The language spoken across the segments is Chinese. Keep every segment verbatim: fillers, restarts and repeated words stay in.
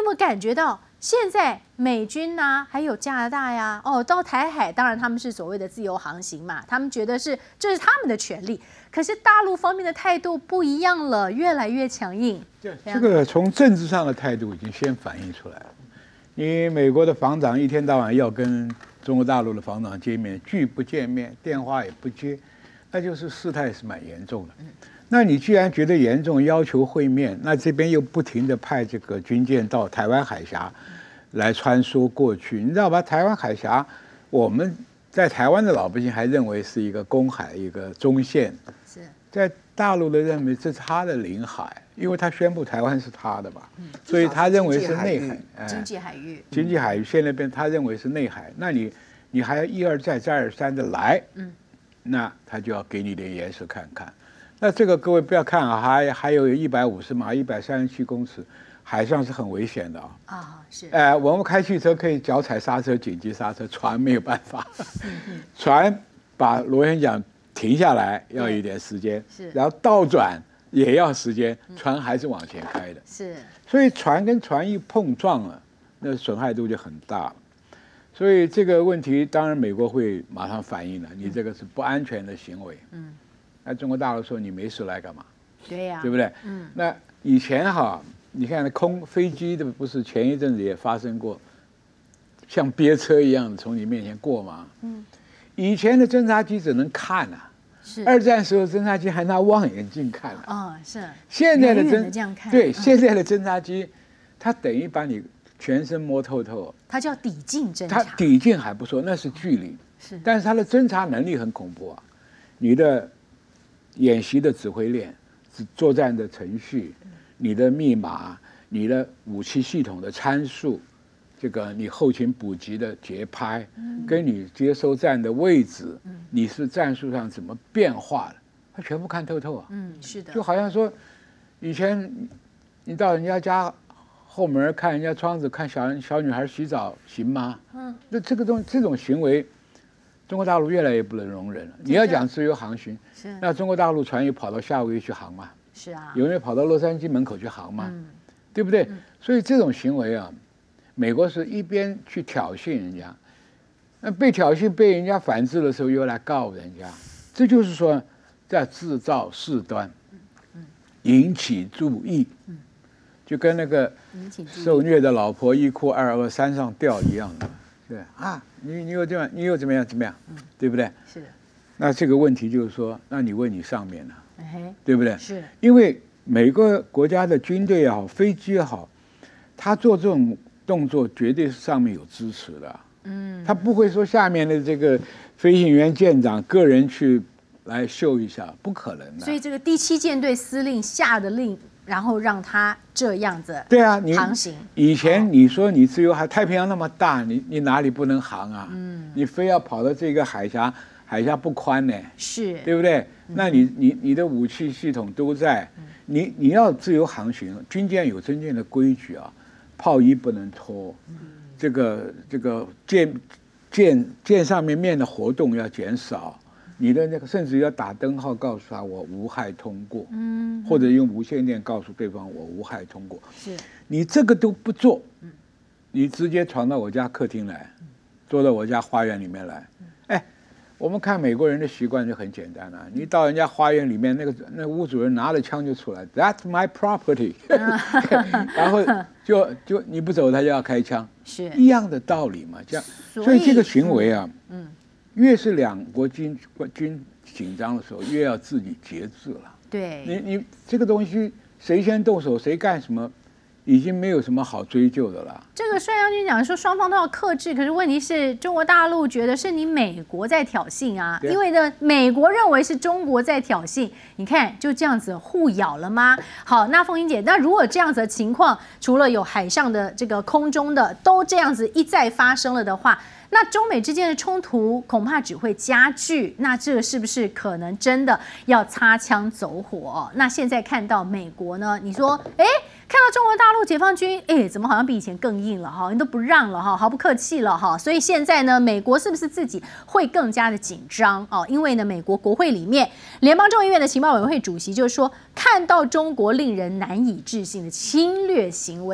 没有感觉到？现在美军呐、啊，还有加拿大呀，哦，到台海，当然他们是所谓的自由航行嘛，他们觉得是这是他们的权利。可是大陆方面的态度不一样了，越来越强硬。 对，这个从政治上的态度已经先反映出来了。你美国的防长一天到晚要跟中国大陆的防长见面，拒不见面，电话也不接，那就是事态是蛮严重的。那你既然觉得严重，要求会面，那这边又不停地派这个军舰到台湾海峡来穿梭过去，你知道吧？台湾海峡，我们在台湾的老百姓还认为是一个公海，一个中线， 是在大陆的认为这是他的领海，因为他宣布台湾是他的嘛， 嗯、 所以他认为是内海， 哎、经济海域， 经济海域现在变，他认为是内海，那你你还要一而再再而三的来，嗯，那他就要给你点颜色看看。那这个各位不要看啊，还还有一百五十码，一百三十七公尺，海上是很危险的啊。 啊，是。 哎、呃，我们开汽车可以脚踩刹车，紧急刹车，船没有办法。船把螺旋桨停下来要一点时间，是，然后倒转也要时间，船还是往前开的。 是。 所以船跟船一碰撞了，那损害度就很大了。所以这个问题，当然美国会马上反应了，你这个是不安全的行为。嗯。那中国大陆说你没事来干嘛？ 对呀、啊， 对不对？嗯。那以前哈，你看空飞机的不是前一阵子也发生过，像憋车一样的从你面前过吗？嗯。以前的侦察机只能看啊，是。二战时候侦察机还拿望远镜看啊。 哦，是。 现在的侦远远的这样看， 对、 嗯， 现在的侦察机，它等于把你全身摸透透。 它叫抵近侦察。 它抵近还不错，那是距离。是。但是它的侦察能力很恐怖啊，你的演习的指挥链、作战的程序、你的密码、你的武器系统的参数，这个你后勤补给的节拍，跟你接收站的位置，你是战术上怎么变化的，他全部看透透啊。 嗯，是的。 就好像说，以前你到人家家后门看人家窗子，看小小女孩洗澡行吗？嗯，那这个东这种行为。中国大陆越来越不能容忍了。你要讲自由航行，是那中国大陆船也跑到夏威夷去航吗？ 是啊， 有人跑到洛杉矶门口去航吗？嗯、对不对、嗯？所以这种行为啊，美国是一边去挑衅人家，那被挑衅被人家反制的时候又来告人家，这就是说在制造事端，引起注意，嗯、就跟那个受虐的老婆一哭二二三上吊一样的。对啊，你你又这样，你又怎么样怎么样，嗯、对不对？是。那这个问题就是说，那你问你上面呢、啊，对不对？是。因为每个国家的军队也好，飞机也好，他做这种动作绝对是上面有支持的。嗯。他不会说下面的这个飞行员舰长个人去来秀一下，不可能的。 所以这个第七舰队司令下的令。然后让他这样子对啊，你航行。 以前你说你自由海，太平洋那么大，你你哪里不能航啊？嗯，你非要跑到这个海峡，海峡不宽呢，是，对不对？嗯、那你你你的武器系统都在，嗯、你你要自由航行，军舰有真正的规矩啊，炮衣不能脱，嗯、这个这个舰舰舰上面面的活动要减少。你的那个甚至要打灯号告诉他我无害通过，嗯，或者用无线电告诉对方我无害通过。是，你这个都不做，嗯，你直接闯到我家客厅来，坐到我家花园里面来，哎，我们看美国人的习惯就很简单了、啊，你到人家花园里面，那个那屋主人拿着枪就出来 ，That's my property， 然后就就你不走他就要开枪，是一样的道理嘛，这样，所以这个行为啊，嗯。越是两国军军紧张的时候，越要自己节制了。对，你你这个东西谁先动手谁干什么，已经没有什么好追究的了。 这个帅将军讲说双方都要克制，可是问题是中国大陆觉得是你美国在挑衅啊，因为呢美国认为是中国在挑衅，你看就这样子互咬了吗？好，那凤英姐，那如果这样子的情况，除了有海上的这个空中的都这样子一再发生了的话，那中美之间的冲突恐怕只会加剧，那这个是不是可能真的要擦枪走火？那现在看到美国呢，你说，哎，看到中国大陆解放军，哎，怎么好像比以前更硬了哈？你都不让了哈，毫不客气了哈。所以现在呢，美国是不是自己会更加的紧张哦？因为呢，美国国会里面联邦众议院的情报委员会主席就是说，看到中国令人难以置信的侵略行为，因为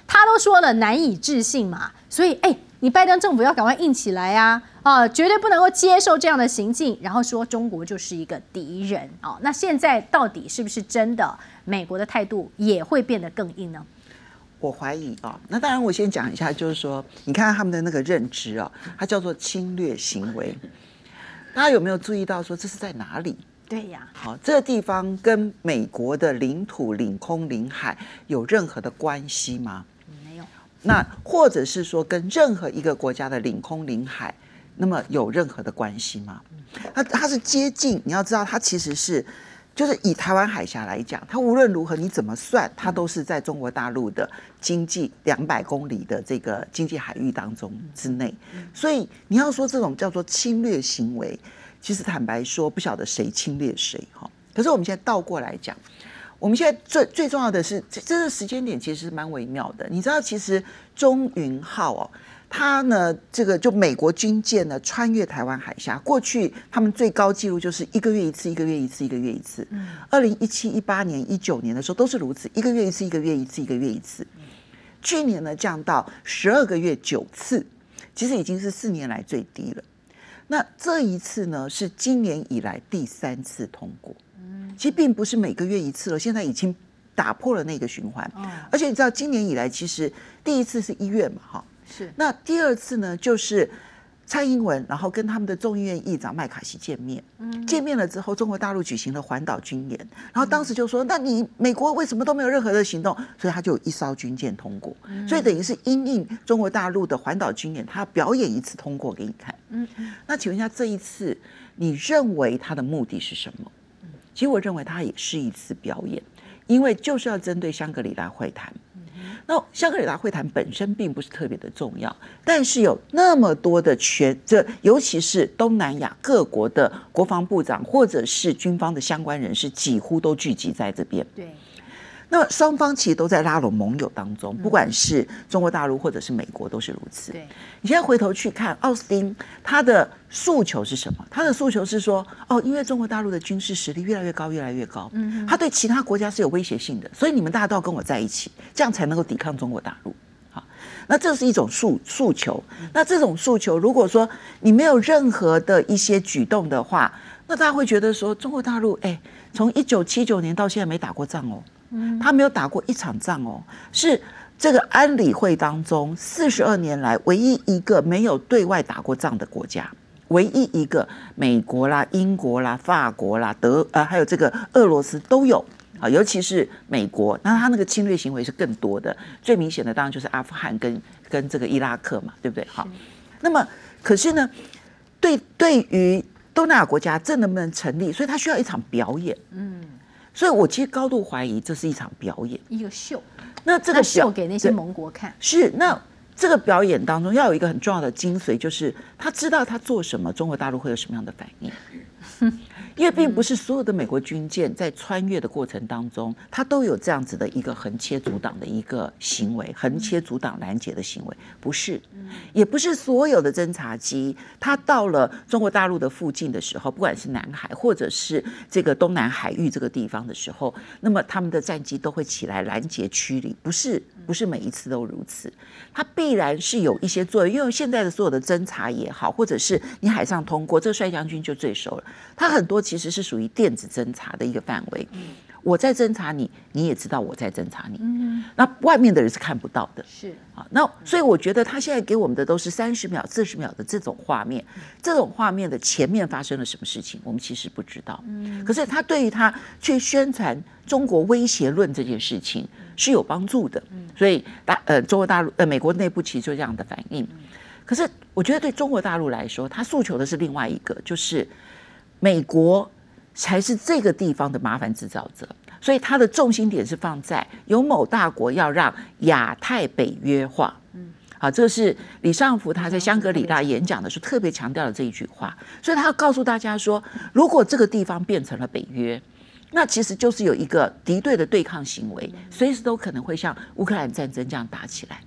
他都说了难以置信嘛，所以哎，你拜登政府要赶快硬起来啊！啊，绝对不能够接受这样的行径，然后说中国就是一个敌人啊。那现在到底是不是真的？美国的态度也会变得更硬呢？ 我怀疑啊，那当然我先讲一下，就是说，你看他们的那个认知啊，它叫做侵略行为。大家有没有注意到说这是在哪里？ 对呀， 好，这个地方跟美国的领土、领空、领海有任何的关系吗？ 没有。 那或者是说跟任何一个国家的领空、领海，那么有任何的关系吗？它它是接近，你要知道，它其实是。就是以台湾海峡来讲，它无论如何你怎么算，它都是在中国大陆的经济两百公里的这个经济海域当中之内。所以你要说这种叫做侵略行为，其实坦白说，不晓得谁侵略谁哈。可是我们现在倒过来讲，我们现在最最重要的是，这个时间点其实蛮微妙的。你知道，其实中云号哦。它呢，这个就美国军舰呢穿越台湾海峡，过去他们最高纪录就是一个月一次，一个月一次，一个月一次。二零一七、一八年、一九年的时候都是如此，一个月一次，一个月一次，一个月一次。去年呢降到十二个月九次，其实已经是四年来最低了。那这一次呢是今年以来第三次通过，其实并不是每个月一次了，现在已经打破了那个循环。而且你知道，今年以来其实第一次是一月嘛，哈。 是， 那第二次呢，就是蔡英文，然后跟他们的众议院议长麦卡锡见面。嗯，见面了之后，中国大陆举行了环岛军演，然后当时就说：“那你美国为什么都没有任何的行动？”所以他就有一艘军舰通过，嗯、所以等于是因应中国大陆的环岛军演，他要表演一次通过给你看。嗯，那请问一下，这一次你认为他的目的是什么？其实我认为他也是一次表演，因为就是要针对香格里拉会谈。那香格里拉会谈本身并不是特别的重要，但是有那么多的全，这尤其是东南亚各国的国防部长或者是军方的相关人士，几乎都聚集在这边。 对。 那么双方其实都在拉拢盟友当中，不管是中国大陆或者是美国都是如此。 对， 你现在回头去看奥斯汀，他的诉求是什么？他的诉求是说，哦，因为中国大陆的军事实力越来越高，越来越高，嗯，他对其他国家是有威胁性的，所以你们大家都要跟我在一起，这样才能够抵抗中国大陆。好，那这是一种诉诉求。那这种诉求，如果说你没有任何的一些举动的话，那大家会觉得说，中国大陆，哎，从一九七九年到现在没打过仗哦。他没有打过一场仗哦，是这个安理会当中四十二年来唯一一个没有对外打过仗的国家，唯一一个美国啦、英国啦、法国啦、德呃还有这个俄罗斯都有啊，尤其是美国，那他那个侵略行为是更多的，最明显的当然就是阿富汗跟跟这个伊拉克嘛，对不对？好，那么可是呢，对对于东南亚国家这能不能成立？所以他需要一场表演，嗯。所以我其实高度怀疑这是一场表演， 一个秀。 那这个秀给那些盟国看， 是那这个表演当中要有一个很重要的精髓，就是他知道他做什么，中国大陆会有什么样的反应。因为并不是所有的美国军舰在穿越的过程当中，它都有这样子的一个横切阻挡的一个行为，横切阻挡拦截的行为，不是，也不是所有的侦察机，它到了中国大陆的附近的时候，不管是南海或者是这个东南海域这个地方的时候，那么他们的战机都会起来拦截驱离，不是，不是每一次都如此，它必然是有一些作用，因为现在的所有的侦察也好，或者是你海上通过，这个帅将军就最熟了，他很多其实是属于电子侦察的一个范围。嗯、我在侦察你，你也知道我在侦察你。嗯、那外面的人是看不到的。 是啊，那所以我觉得他现在给我们的都是三十秒、四十秒的这种画面，嗯、这种画面的前面发生了什么事情，我们其实不知道。嗯、可是他对于他去宣传中国威胁论这件事情是有帮助的。嗯、所以大呃中国大陆呃美国内部其实就这样的反应。嗯、可是我觉得对中国大陆来说，他诉求的是另外一个，就是美国才是这个地方的麻烦制造者，所以它的重心点是放在有某大国要让亚太北约化。嗯，好，这是李尚福他在香格里拉演讲的时候特别强调的这一句话，所以他要告诉大家说，如果这个地方变成了北约，那其实就是有一个敌对的对抗行为，随时都可能会像乌克兰战争这样打起来。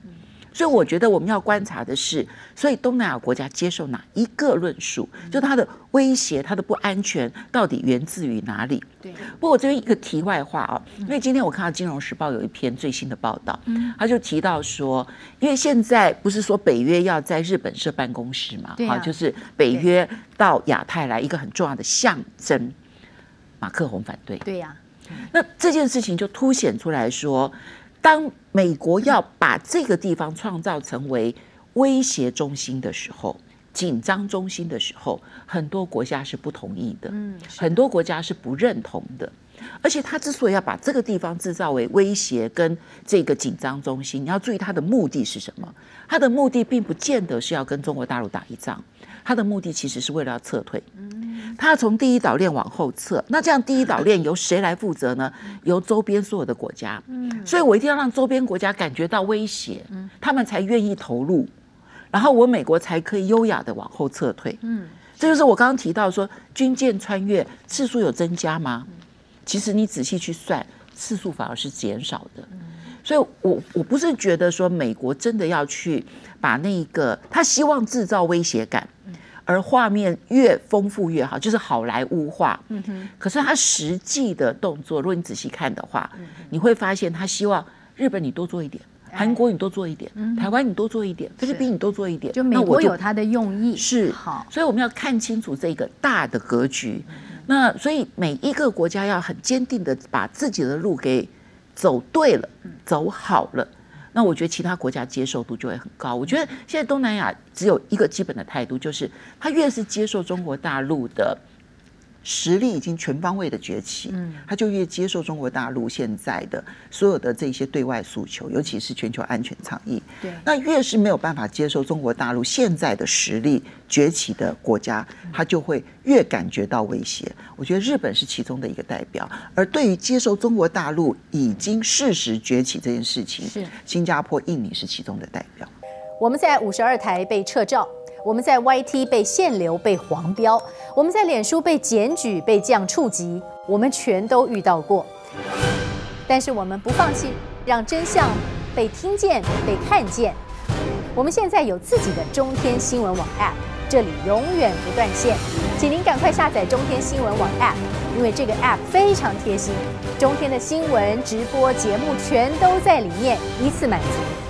所以我觉得我们要观察的是，所以东南亚国家接受哪一个论述，就它的威胁、它的不安全到底源自于哪里？ 对。 不过我这边一个题外话啊，因为今天我看到《金融时报》有一篇最新的报道，他就提到说，因为现在不是说北约要在日本设办公室嘛， 对啊， 就是北约到亚太来一个很重要的象征。马克宏反对， 对呀、 啊。那这件事情就凸显出来说，当美国要把这个地方创造成为威胁中心的时候，紧张中心的时候，很多国家是不同意的，嗯，很多国家是不认同的。而且他之所以要把这个地方制造为威胁跟这个紧张中心，你要注意他的目的是什么？他的目的并不见得是要跟中国大陆打一仗，他的目的其实是为了要撤退。他要从第一岛链往后撤，那这样第一岛链由谁来负责呢？由周边所有的国家。所以我一定要让周边国家感觉到威胁，他们才愿意投入，然后我美国才可以优雅的往后撤退。这就是我刚刚提到说，军舰穿越次数有增加吗？其实你仔细去算，次数反而是减少的。所以我我不是觉得说美国真的要去把那个他希望制造威胁感，而画面越丰富越好，就是好莱坞化。可是他实际的动作，如果你仔细看的话，你会发现他希望日本你多做一点，韩国你多做一点，台湾你多做一点，菲律宾你多做一点。 就美国有他的用意是好， 所以我们要看清楚这个大的格局。那所以每一个国家要很坚定的把自己的路给走对了，走好了。那我觉得其他国家接受度就会很高。我觉得现在东南亚只有一个基本的态度，就是他越是接受中国大陆的实力已经全方位的崛起，他就越接受中国大陆现在的所有的这些对外诉求，尤其是全球安全倡议。 对， 那越是没有办法接受中国大陆现在的实力崛起的国家，他就会越感觉到威胁。我觉得日本是其中的一个代表，而对于接受中国大陆已经事实崛起这件事情， 是新加坡、印尼是其中的代表。 我们在五十二台被撤照，我们在 Y T 被限流、被黄标，我们在脸书被检举、被降触及，我们全都遇到过。但是我们不放弃，让真相被听见、被看见。我们现在有自己的中天新闻网 App， 这里永远不断线，请您赶快下载中天新闻网 App， 因为这个 App 非常贴心，中天的新闻、直播节目全都在里面，一次满足。